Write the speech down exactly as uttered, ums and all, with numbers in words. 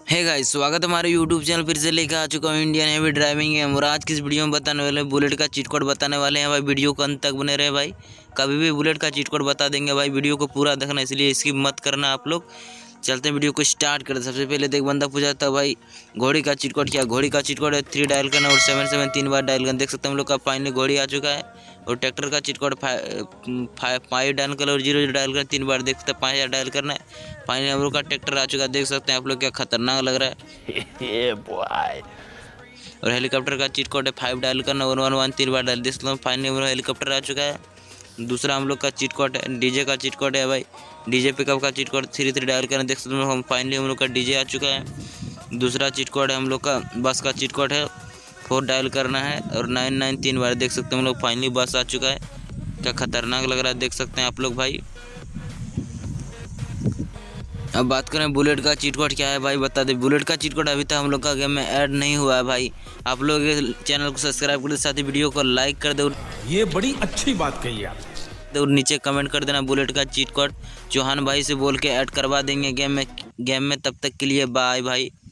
Hey guys, स्वागत है हमारे यूट्यूब चैनल। फिर से लेकर आ चुका हूँ इंडियन हैवी ड्राइविंग गेम। और आज की इस वीडियो में बताने वाले हैं बुलेट का चीट कोड बताने वाले हैं भाई। वीडियो को अंत तक बने रहे भाई, कभी भी बुलेट का चीट कोड बता देंगे भाई। वीडियो को पूरा देखना, इसलिए स्किप मत करना आप लोग। चलते हैं वीडियो को स्टार्ट करते। सबसे पहले तो एक बंदा पूछा था भाई घोड़ी का चीट कोड क्या। घोड़ी का चीट कोड है थ्री डायल करना और सेवन सेवन तीन बार डायल करना। देख सकते हैं हम लोग का फाइनली घोड़ी आ चुका है। और ट्रैक्टर का चीट कोड फाइव डायल करना और जीरो जीरो डायल करना तीन बार। देख सकते हैं पाँच हज़ार डायल करना है। फाइनली हम लोग का ट्रैक्टर आ चुका है। देख सकते हैं आप लोग क्या खतरनाक लग रहा है। और हेलीकॉप्टर का चीट कोड है फाइव डायल करना वन वन वन तीन बार डायल। देख सकते हैं फाइनली हम लोग हेलीकॉप्टर आ चुका है। दूसरा हम लोग का चीट कोड है डीजे का चीट कोड है भाई। डीजे पिकअप का cheat code three three dial करना। देख सकते हैं हम फाइनली हम लोग का डीजे आ चुका है। दूसरा चीट कोड है हम लोग का बस का चीट कोड है फोर डायल करना है और नाइन नाइन तीन बार। देख सकते हैं हम लोग फाइनली बस आ चुका है। क्या खतरनाक लग रहा है देख सकते हैं आप लोग भाई। अब बात करें बुलेट का चीट कोड क्या है भाई, बता दे। बुलेट का चीट कोड अभी तक हम लोग का गेम में ऐड नहीं हुआ है भाई। आप लोग चैनल को सब्सक्राइब कर दे, साथ ही वीडियो को लाइक कर दो। ये बड़ी अच्छी बात कही आप। और नीचे कमेंट कर देना बुलेट का चीट कोड। चौहान भाई से बोल के ऐड करवा देंगे गेम में गेम में तब तक के लिए बाय भाई।